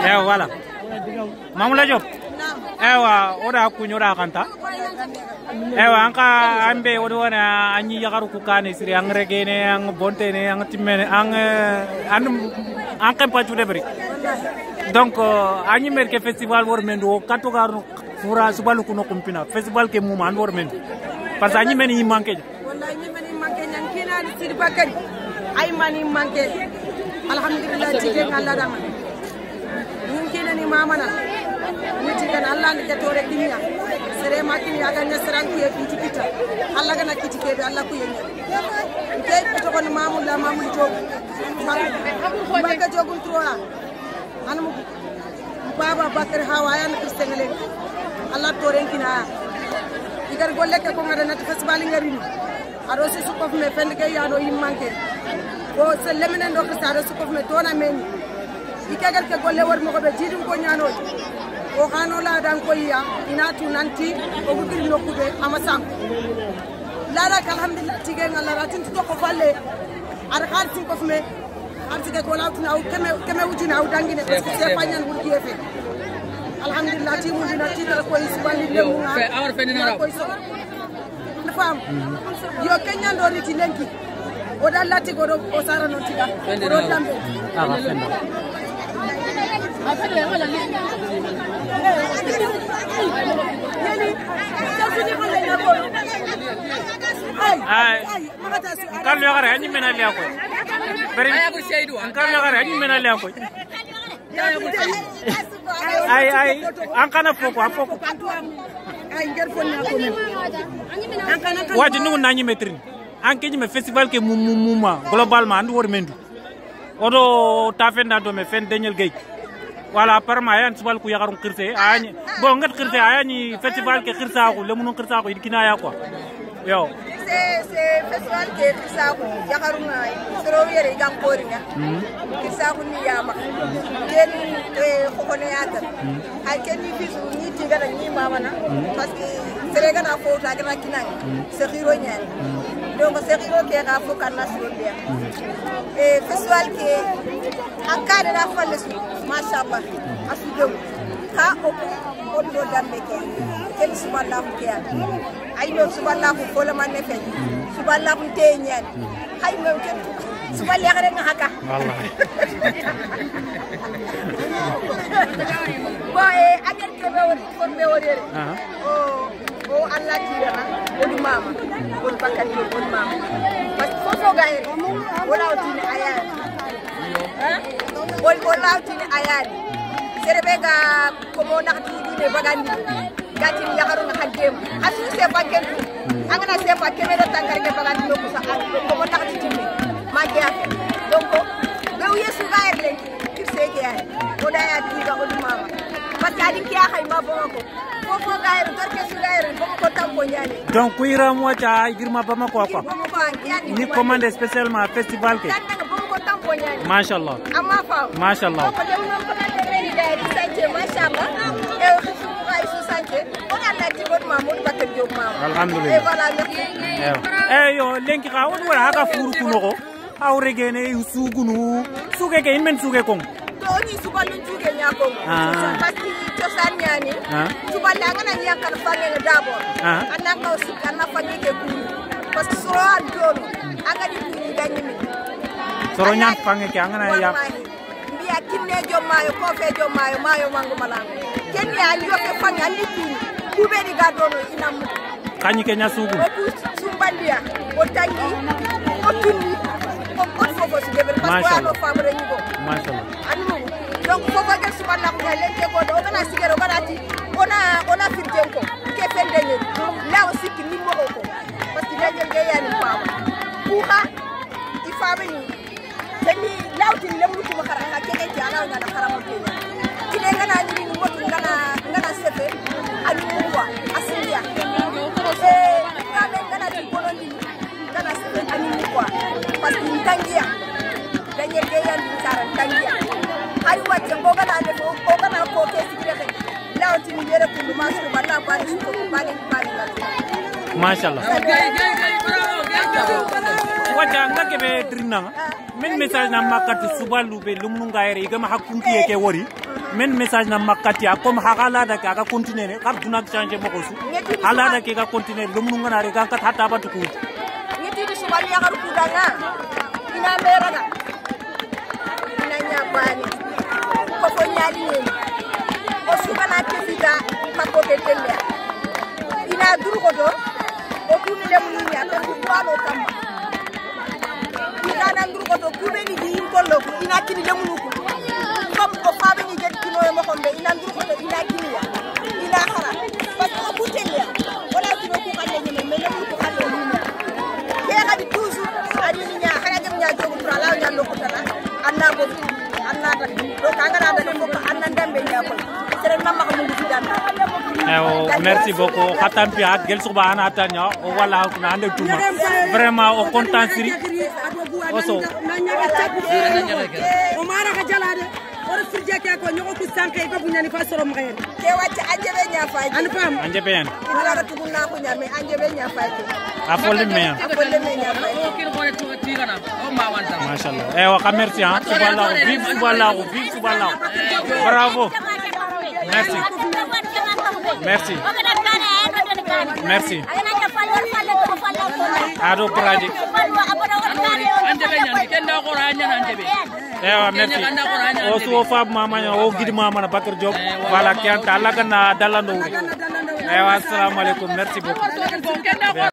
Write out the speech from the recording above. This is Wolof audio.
ewa wala Mamula Diop ewa oda kunyora kanta ewa anka ambe odo wana anyi yagaru ku kane siri ang regene ang bontene ang timmene ang kempaju de bari donc anyi merke festival wor mendo kato garu fura subalu kuno kumpina festival ke mu man wor mendo parce anyi meni manke wallahi anyi meni manke nyan kina ni sir bakari ay mani manke alhamdulillah tige ngalla dama ñun kina ni mamana ni tige Allah ni jatore dinya sere makini aga nasran ku yefi tikita Allah gana kitike be Allah ku yenya ke to ko mamul jogu baka jogun troa anamu baba bakar hawaya na kristengale Allah toren kina igar golle ke ko ngada nat festival ngari aro se su ko me fend ke yano yimmanke ko se lemene ndo ko saro su ko me tona men ikagal ke golle war mo ko be jidum ko nyano o xano la dan ko ya ina tu nanti o gudil no kube amasam la la alhamdulillah tige ngala ratin to ko falle ar khartin ko me artige ko la tuna o keme wujina o dangine parce que c'est fanyan wul kiefe alhamdulillah ti mu dina ti ko isbani lemu fe amar fe ni na ko so fam yo kenya ndo riti lenki o dallati go do o sara non tiga o dambe aga fenda Carlo Yagare ani mena le akoy bari Carlo Yagare ani mena le akoy ay ankana foko afoko ay ngir fonna ko men ankana wadi nu nani metri anke ni me festival ke mumuma globalement andu wor mendu odo tafenda do me fen Daniel Gueye wala parma yan subal ku yagarum khirse ani bo ngat khirse ayani festival ke khirsa ko le munun khirsa ko idkina ya quoi yo c'est festival ke khirsa ko yagarum ay soro yere gam korina khirsa ko ni yama ken ko ne yata ay ken ni bisu ni tigara ni mama na parce que serega na ko ta gana kinan se khiro nyan donc se khiro ke ga fo kan nasro dia festival ke akade da falle mashallah asudum ka oku odo dambe ke ken subhanallah ke ay no subhanallah ko la man ne fe subhanallah te nyan hay no ken subhanallah rek nga haka wallahi boy agen ke be woni ko be wori o Allah tira woni mama woni bakati woni mama parce que fofo gaay wala otine ayani wala otine ayani serebega komo nakati dine bagandi gati yakaru na hadem asu se bakken angana se bakken do tankar ke bagandi no kusa komo nakati dine magia donc be yesu gaerle kisse ke ay oda ya diga woni mama parce que adin kiya hay ma bongo fofo gaer torke su gaer bongo ko tampo nyane donc kuira mo ta girma bama ko quoi ni commande spécialement festival ke mashallah amma fa mashallah ko dem non ko dal reeni dari sanche mashallah e xisu ay su sanche on alla ti bon mamoud bakar diop mam alhamdulillah e voilà merci yo lenki ka won wala haka furu kuno ko awregene sugunu suge ke men suge ko to ni subalu suge nyako parce que ciosan nyani suballa ngana yakal fange d'abord anna ko sikana fange ke ku parce que so adolo aga di ku ganyimi soro nyan fange ke angana ya biya kinne jommayo ko fe jommayo mayo mangu malango kenya yo ke fange ali ku be di gadono inam kanyi kenya sugu sumbandia o tangi o tunni o fofo ci debel parce que ano famre ni go mashallah anu donc fofo ke suballa ko lente ko do kana sigero barati ona firjenko ke fendenye law sikki ni mo ko parce que dajel ge yani fama buha ifame ni dani lawti lemutu makara ka ke ke ala ngana karamo ke kile ngana ni ni motu ngana sefe ani muwa asilia ngana ti bonondi ngana sefe ani muwa parce que tangia dajel ge yani karan tangia hari wacce ko gana ne ko gana ko ke sigire lawti ni yere kundu masu balla bani ko bani mashallah waja ngake be trina men message na makatu subalu be lumnu ngaire igama hakunki yake wori men message na makatia comme hakala da ka continuer kar duna changer mo ko su hala da ke ka continuer dum nu ngana re ka hata ba tuku ngiti di subal ya garu kudanga ina meraga ina nyabani ko fo nyali ni o subana tefita pa ko betelle ina duru ko do o kuni dem ni ya to ko no tamba ina nan duru ko do kube ni di ko lo ina kini dem nu ko comme ko faabe ni jet kilo mo ko be ina duru ko do ina kini ya ina xara parce que ko telle wala kilo ko xale ni me ne ko xale ni ke xadi toujours ani ni nya xana dem nya jogu pour ala nya lo ko tala anna ko anna ta do ka ngara da ko anna ndambe nya ko sere mamma ko ngi dan merci beaucoup khatampi hat gel suba ana tanya o wala ko na ande tuma vraiment o content siri oso o mara ka jalade o firje ke ko nyoko ku sanke ko bunyani fa soro mo xere ke wacce anjebe nya fay an fam anjebe en ala ka tuguna ko nyame anjebe nya fay a folle me nya fay o kin ko tu tigana o ma wanta machallah wa ka merci ha subhanallah vive subhanallah bravo merci merci merci ado praji anjebe nyan kenda ko ra nyan anjebe merci o so fab mama o gidi mama na Bakar Diop voilà ki anta Allah kana dalando assalamu alaikum merci beaucoup